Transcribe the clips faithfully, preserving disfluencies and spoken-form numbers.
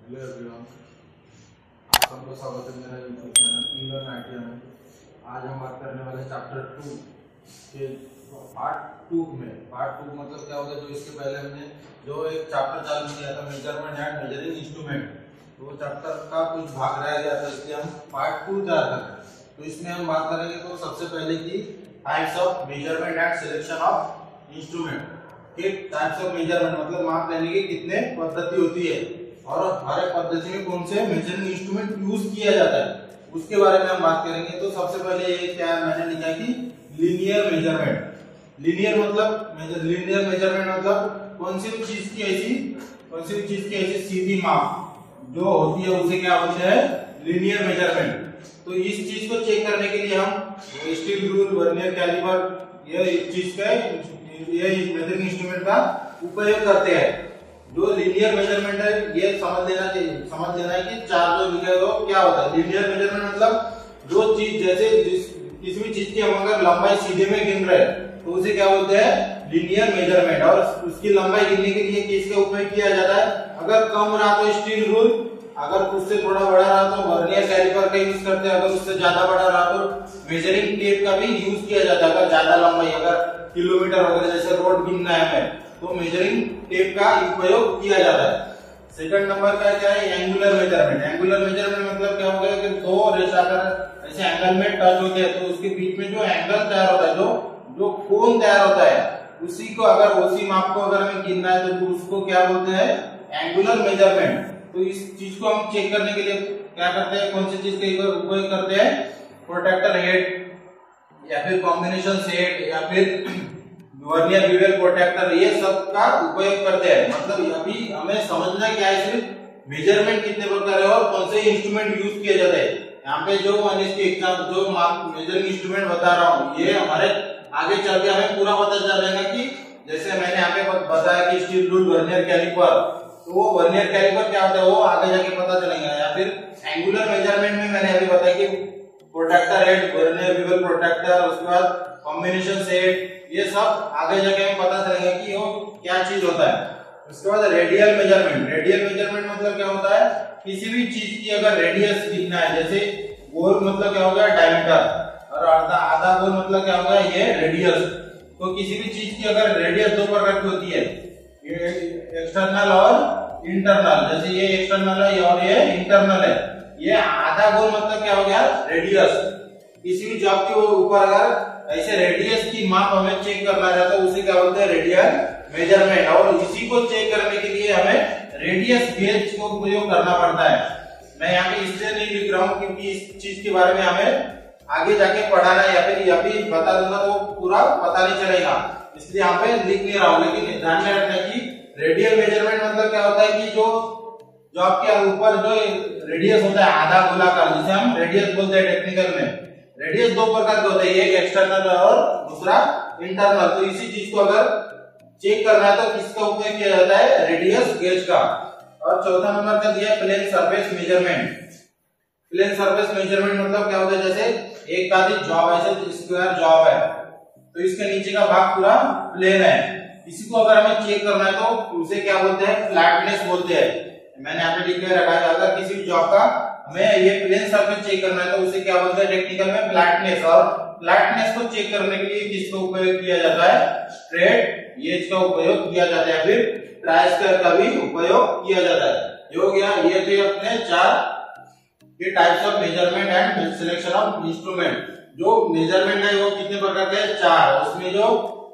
Hello everyone, आप सबका स्वागत है मेरा YouTube channel learn I T I में। आज हम बात करने वाले चैप्टर टू के पार्ट टू में। पार्ट टू मतलब क्या होगा, जो इसके पहले हमने जो एक चैप्टर चालू किया था मेजरमेंट एंड मेजरिंग इंस्ट्रूमेंट, तो वो चैप्टर का कुछ भाग रह गया था, इसलिए हम पार्ट टू तैयार कर रहे हैं। तो इसमें हम बात करेंगे तो सबसे पहले की types of measurement and selection of instrument के टाइप्स ऑफ मेजरमेंट मतलब माप लेने की कितने पद्धति होती है और हर एक पद्धति में कौन से मेजरिंग इंस्ट्रूमेंट यूज किया जाता है, उसके बारे में हम बात करेंगे। तो सबसे पहले ये क्या है, मैंने लिखा है कि लीनियर मेजरमेंट। लीनियर मतलब मेजर लीनियर मेजरमेंट मतलब कौन सी भी चीज की ऐसी कौन सी भी चीज की ऐसी सीधी माप जो होती है उसे क्या बोलते हैं, लीनियर मेजरमेंट। तो इस चीज को चेक करने के लिए हम स्टील रूल, वर्नियर कैलिपर, ये इस चीज का ये मेजरिंग इंस्ट्रूमेंट का उपयोग करते हैं। जो लीनियर मेजरमेंट है ये समझ लेना चाहिए समझ लेना है कि चार जो लिखे हो क्या होता है। लीनियर मेजरमेंट मतलब जो चीज जैसे जिस किसी भी चीज की हम अगर लंबाई सीधे में गिन रहे हैं तो उसे क्या बोलते हैं, लीनियर मेजरमेंट। और उसकी लंबाई गिनने के लिए किसका उपयोग किया जाता है, अगर कम रहा तो स्टील रूल, अगर उससे थोड़ा बड़ा रहा तो वर्नियर कैलिपर का यूज करते हैं, अगर उससे ज्यादा बड़ा रहा तो मेजरिंग टेप का भी यूज किया जाता है। अगर ज्यादा लंबाई, अगर किलोमीटर वगैरह जैसे रोड गिनना है हमें, तो मेजरिंग टेप का उपयोग किया जाता है। सेकंड नंबर का क्या है, एंगुलर मेजरमेंट। एंगुलर मेजरमेंट मतलब क्या होगा कि दो रेखा अगर ऐसे एंगल में टच होते हैं तो उसके बीच में जो एंगल तैयार होता है, जो जो कोण तैयार होता है, उसी को अगर उसी माप को अगर हमें गिनना है तो उसको क्या बोलते हैं, एंगुलर मेजरमेंट। तो इस चीज को हम चेक करने के लिए क्या करते हैं, कौन सी चीज का उपयोग करते हैं, प्रोट्रैक्टर हेड या फिर कॉम्बिनेशन सेट या फिर वर्नियर बिवेल प्रोट्रैक्टर, ये सब का उपयोग करते हैं। मतलब अभी हमें समझना क्या है, सिर्फ मेजरमेंट कितने प्रकार है और कौन से इंस्ट्रूमेंट यूज किए जाते हैं। यहाँ पे जो इसके एग्जाम जो मेजरिंग इंस्ट्रूमेंट बता रहा हूँ, ये हमारे आगे चल के हमें पूरा पता चलेगा कि जैसे मैंने यहाँ पे बताया कि स्टील रूल, वर्नियर कैलिपर, तो वो वर्नियर कैलिपर क्या होता है वो आगे जाके पता चलेगा। या फिर एंगुलर मेजरमेंट में मैंने अभी बताया कि protractor head, vernier bevel protractor, उसके बाद कॉम्बिनेशन सेट, ये सब आगे जाके हमें पता चलेगा कि वो क्या चीज होता है। उसके बाद रेडियल मेजरमेंट। रेडियल मेजरमेंट मतलब क्या होता है, किसी भी चीज की अगर रेडियस गिनना है, जैसे गोल मतलब क्या होगा, डायमीटर, और आधा आधा गोल मतलब क्या होगा, ये रेडियस। तो किसी भी चीज की अगर रेडियस दो प्रकार की होती है, एक्सटर्नल और इंटरनल। जैसे ये एक्सटर्नल है और ये इंटरनल है। ये आधा गोल मतलब क्या हो गया, रेडियस। किसी भी जॉब के ऊपर अगर ऐसे रेडियस की माप हमें चेक करना है तो उसे क्या बोलते हैं, रेडियल मेजरमेंट। और इसी को चेक करने के लिए हमें रेडियस गेज का उपयोग करना पड़ता है। मैं यहाँ पे इसलिए नहीं लिख रहा हूँ क्योंकि इस चीज के बारे में हमें आगे जाके पढ़ाना है, या फिर या फिर बता दूंगा तो पूरा पता नहीं चलेगा, इसलिए यहाँ पे लिख नहीं रहा हूँ। लेकिन ध्यान में रखना कि रेडियल मेजरमेंट मतलब क्या होता है कि जो जॉब के ऊपर जो रेडियस होता है आधा गोलाकार, जिसे हम रेडियस बोलते हैं टेक्निकल में। रेडियस दो प्रकार के होते हैं, एक एक्सटर्नल और दूसरा इंटरनल। तो इसी चीज को अगर चेक करना है तो किसका उपयोग किया जाता है, रेडियस गेज का। और चौथा नंबर का दिया plane surface measurement. Plane surface measurement मतलब क्या होता है, जैसे एक का जॉब ऐसे स्क्वायर जॉब है तो इसके नीचे का भाग पूरा प्लेन है, इसी को अगर हमें चेक करना है तो उसे क्या बोलते हैं, फ्लैटनेस बोलते हैं। मैंने यहाँ पे लिख के रखा है, अगर किसी भी जॉब का हमें ये प्लेन सरफेस चेक करना है तो उसे क्या बोलते हैं टेक्निकल में, फ्लैटनेस। और फ्लैटनेस को चेक करने के लिए किसका उपयोग किया जाता है, स्ट्रेट गेज का उपयोग किया जाता है, फिर ट्राई स्क्वायर का भी उपयोग किया जाता है। ये हो गया, ये थे अपने चार के types of measurement and selection of instrument. जो मेजरमेंट है वो कितने प्रकार के हैं, चार। उसमें जो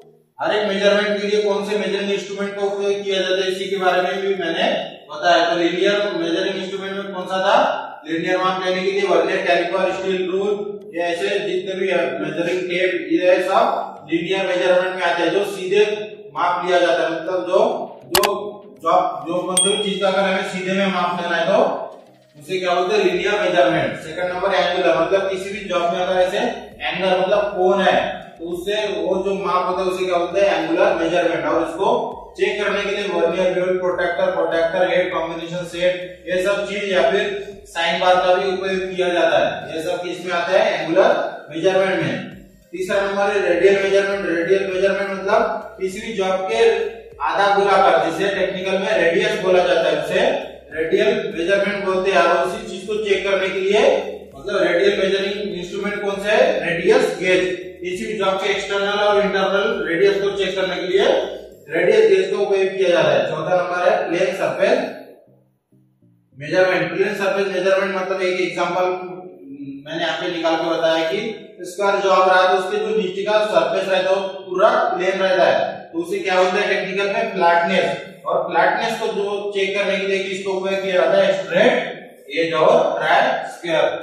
हर एक मेजरमेंट के लिए कौन से मेजरिंग इंस्ट्रूमेंट का उपयोग किया जाता है इसी के बारे में भी मैंने बताया। तो लीनियर मेजरिंग इंस्ट्रूमेंट में कौन सा था, लीनियर माप लेने के लिए वर्नियर कैलिपर, स्टील रूल, ये ऐसे जितने भी मेजरिंग टेप, ये सब लीनियर मेजरमेंट में आते हैं, जो सीधे माप लिया जाता है। मतलब जो जो जॉब जो कौन सी चीज का अगर हमें सीधे में माप लेना है तो उसे क्या बोलते हैं, linear measurement. Second number angular, मतलब किसी भी जॉब में अगर ऐसे एंगल मतलब कोण है तो उससे वो जो माप होता है उसे क्या बोलते हैं, एंगुलर मेजरमेंट। और इसको चेक करने के लिए vernier bevel protractor, protractor head, combination set, ये सब चीज या फिर साइन बार का भी उपयोग किया जाता है। ये सब किस में आता है, एंगुलर मेजरमेंट में। तीसरा नंबर है रेडियल मेजरमेंट। रेडियल मेजरमेंट मतलब किसी भी जॉब के आधा गोलाकार, जिसे टेक्निकल में रेडियस बोला जाता है, उसे रेडियल बोलते हैं, और उसी चीज को चेक करने के लिए मतलब रेडियल मेजरिंग इंस्ट्रूमेंट कौन सा है, रेडियस गेज। इसी जो आपके एक्सटर्नल और इंटरनल रेडियस को चेक करने के लिए रेडियस गेज का उपयोग किया जा रहा है। चौथा नंबर है plane surface measurement. Plane surface measurement मतलब एक एग्जांपल मैंने यहाँ पे निकाल के बताया कि स्क्वायर जो आप रहा है तो उसके जो नीचे का सरफेस रहता है वो पूरा प्लेन रहता है, तो उसे क्या बोलते हैं टेक्निकल में, फ्लैटनेस। और फ्लैटनेस को जो चेक करने के लिए किसका उपयोग किया जाता है, स्ट्रेट एज और ट्राई स्क्वायर।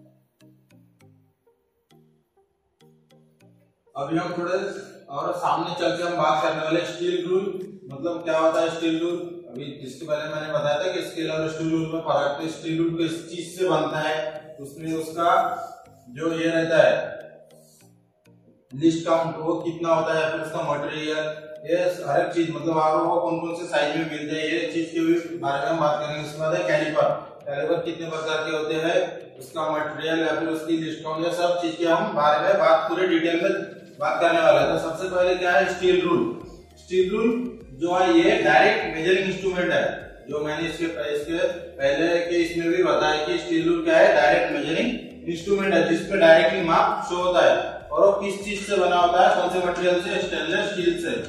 अभी हम थोड़े और सामने चल के हम बात करने वाले स्टील रूल, मतलब क्या होता है स्टील रूल। अभी जिसके पहले मैंने बताया था कि स्केल और स्टील रूल में फर्क है। स्टील रूल किस चीज से बनता है, उसमें उसका जो ये रहता है लिस्ट काउंट वो कितना होता है, फिर उसका मटेरियल, ये हर एक चीज मतलब आपको कौन कौन से साइज में मिलते हैं, ये चीज के बारे में हम बात करेंगे। उसके बाद है कैलिपर। कैलिपर कितने प्रकार के होते हैं, उसका मटेरियल या फिर उसकी लिस्ट काउंट, ये सब चीज के हम बारे में बात पूरे डिटेल में बात करने वाले हैं। तो सबसे पहले क्या है स्टील रूल। स्टील रूल जो है ये डायरेक्ट मेजरिंग इंस्ट्रूमेंट है, जो मैंने इसके इसके पहले के इसमें भी बताया कि स्टील रूल क्या है, डायरेक्ट मेजरिंग इंस्ट्रूमेंट है जिसपे डायरेक्टली माप शो होता है। और वो किस चीज से बना होता है, कौन से मटेरियल से, स्टेनलेस स्टील से।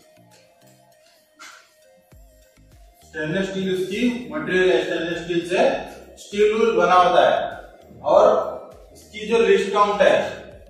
स्टेनलेस स्टील उसकी मटेरियल है, स्टेनलेस स्टील से स्टील रूल बना होता है। और इसकी जो लिस्ट काउंट है,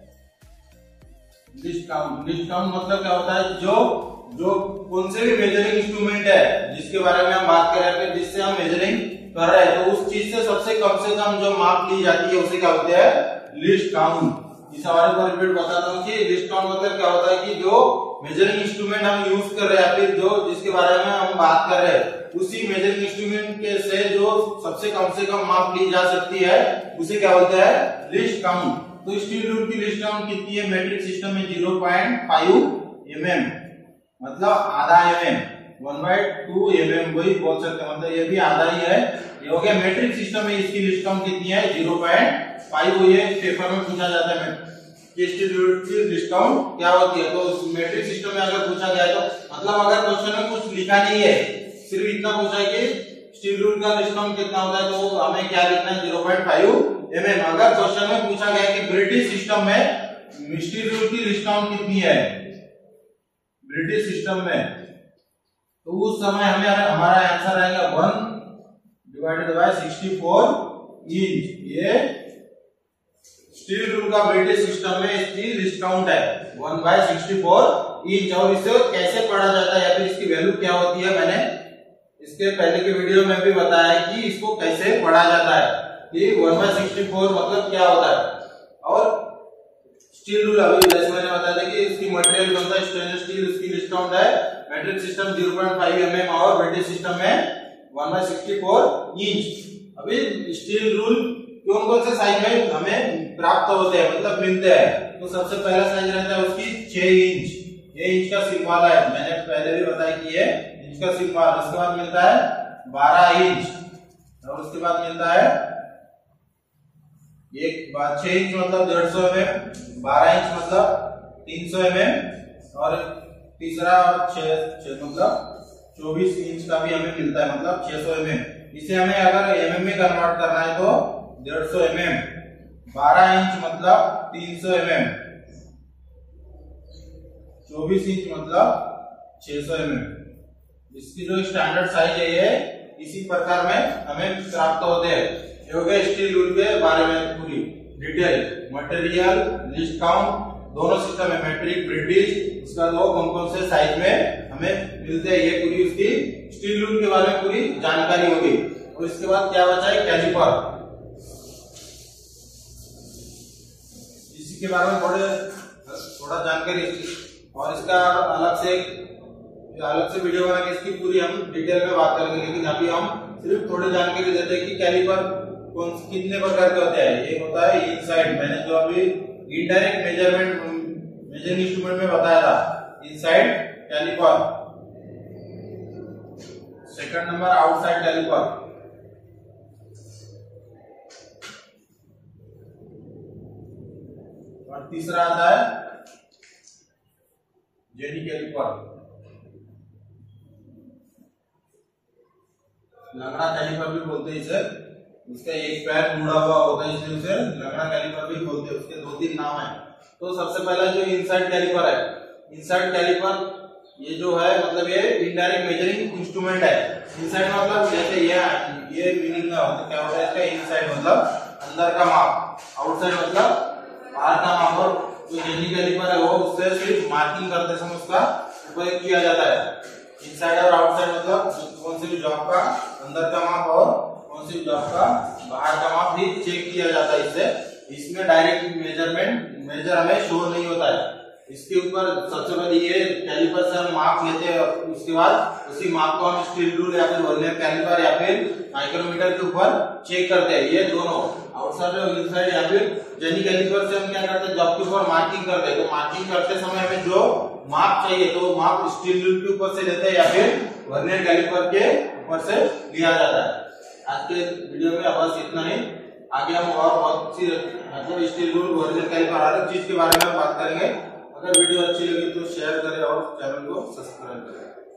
लिस्ट काउंट लिस्ट काउंट मतलब क्या होता है, जो जो कौन से भी मेजरिंग इंस्ट्रूमेंट है जिसके बारे में हम बात कर रहे हैं, जिससे हम मेजरिंग कर रहे हैं, तो उस चीज से सबसे कम से कम जो माप ली जाती है उसे क्या बोलते हैं, लिस्ट काउंट। इस हमारे को रिपीट बताता हूँ कि लिस्ट काउंट मतलब क्या होता है कि जो मेजरिंग इंस्ट्रूमेंट हम यूज कर रहे हैं, फिर जो जिसके बारे में हम बात कर रहे हैं, उसी मेजरिंग इंस्ट्रूमेंट के से जो सबसे कम से कम माप ली जा सकती है उसे क्या बोलते हैं, लिस्ट काउंट। तो स्टील रूल की लिस्ट काउंट कितनी है, मेट्रिक सिस्टम में ज़ीरो पॉइंट फाइव एमएम मतलब आधा mm, one by two mm वही बोल सकते हैं, मतलब ये भी आधा ही है। ये हो गया मेट्रिक सिस्टम में इसकी लिस्ट काउंट कितनी है, ज़ीरो पॉइंट फाइव। ये पेपर में पूछा जाता है कि स्टील रूल की लिस्ट काउंट क्या होती है। तो मेट्रिक सिस्टम में अगर पूछा गया तो मतलब अगर क्वेश्चन में कुछ लिखा नहीं है, सिर्फ इतना पूछा है कि स्टील रूल का लिस्ट काउंट कितना होता है, तो हमें क्या लिखना है, ज़ीरो पॉइंट फाइव एमएम। अगर क्वेश्चन में पूछा गया कि ब्रिटिश सिस्टम में स्टील रूल की लिस्ट काउंट कितनी है ब्रिटिश सिस्टम में, तो उस समय हमें हमारा आंसर आएगा one divided by sixty four inch. ये स्टील रूल का ब्रिटिश सिस्टम में इसकी लिस्ट काउंट है one by sixty four inch. और इसे कैसे पढ़ा जाता है या फिर इसकी वैल्यू क्या होती है, मैंने इसके पहले के वीडियो में भी बताया है कि इसको कैसे पढ़ा जाता है कि वन बाय सिक्सटी फोर मतलब क्या होता है। और स्टील रूल अभी जैसे मैंने बताया था कि इसकी मटेरियल कौन सा, स्टेनलेस स्टील, उसकी लिस्ट काउंट है metric system zero point five mm और ब्रिटिश सिस्टम में one by sixty four inch. अभी स्टील रूल कौन कौन से साइज में हमें प्राप्त होते हैं मतलब मिलते हैं, तो सबसे पहला साइज रहता है उसकी छह इंच। ये इंच का सिंबल है, मैंने पहले भी बताया कि ये इंच का सिंबल। उसके बाद मिलता है बारह इंच, और उसके बाद मिलता है एक बात छह इंच मतलब डेढ़ सौ एमएम, बारह इंच मतलब तीन सौ एमएम, और तीसरा छह मतलब चौबीस इंच का भी हमें मिलता है मतलब छह सौ एमएम। इसे हमें अगर एमएम में कन्वर्ट करना है तो डेढ़ सौ एमएम, बारह इंच मतलब तीन सौ एमएम, चौबीस इंच मतलब छह सौ एमएम। इसकी जो स्टैंडर्ड साइज है ये इसी प्रकार में हमें प्राप्त होते हैं। ये हो गया स्टील रूल के बारे में पूरी डिटेल, मटेरियल, लिस्ट काउंट, दोनों सिस्टम है मेट्रिक, ब्रिटिश, उसका दो कौन कौन से साइज में हमें मिलते हैं, ये पूरी उसकी स्टील रूल के बारे में पूरी जानकारी होगी। और इसके बाद क्या बचा है, कैलिपर। इसी के बारे में थोड़े थोड़ा जानकारी, और इसका अलग से अलग से वीडियो बना के इसकी पूरी हम डिटेल में बात करेंगे, लेकिन अभी हम सिर्फ थोड़ी जानकारी देते हैं कि कैलिपर कौन कितने प्रकार के होते हैं। एक होता है इनसाइड, मैंने जो अभी इनडायरेक्ट मेजरमेंट मेजरिंग इंस्ट्रूमेंट में बताया था, inside caliper. Second number outside caliper, और तीसरा आता है जेनी कैलिपर, लंगड़ा कैलिपर भी बोलते हैं इसे। उसका एक पैर मुड़ा हुआ होता है इसलिए उसे लंगड़ा कैलिपर भी बोलते हैं। उसके दो तीन नाम है। तो सबसे पहला जो इनसाइड कैलिपर है, इनसाइड कैलिपर ये जो है मतलब ये इनडायरेक्ट मेजरिंग इंस्ट्रूमेंट है। इनसाइड मतलब जैसे ये ये मीनिंग का होता है, क्या होता है इसका, इनसाइड मतलब अंदर का माप, आउटसाइड मतलब बाहर का माप। और जो जेनी कैलिपर है वो उससे सिर्फ मार्किंग करते समय उसका उपयोग किया जाता है। इनसाइड और आउटसाइड मतलब कौन सी भी जॉब का अंदर का माप और कौन सी जॉब का बाहर का माप भी चेक किया जाता है इससे। इसमें डायरेक्ट मेजरमेंट मेजर हमें शो नहीं होता है। इसके ऊपर सबसे पहले ये कैलिपर से हम माप लेते हैं और उसके बाद उसी माप को हम स्टील रूल या फिर वर्नियर कैलिपर या फिर माइक्रोमीटर के ऊपर चेक करते हैं। ये दोनों आउटसाइड और इनसाइड या फिर जेनी कैलिपर से हम क्या करते हैं, जॉब के ऊपर मार्किंग करते हैं। तो मार्किंग करते समय हमें जो माप चाहिए तो माप स्टील रूल के ऊपर से लेते हैं या फिर वर्नियर कैलिपर के ऊपर से लिया जाता है। आज के वीडियो में बस इतना ही। आगे हम और बहुत सी मतलब स्टील रूल, वर्नियर कैलिपर हर एक चीज के बारे में बात करेंगे। अगर वीडियो अच्छी लगी तो शेयर करें और चैनल को सब्सक्राइब करें।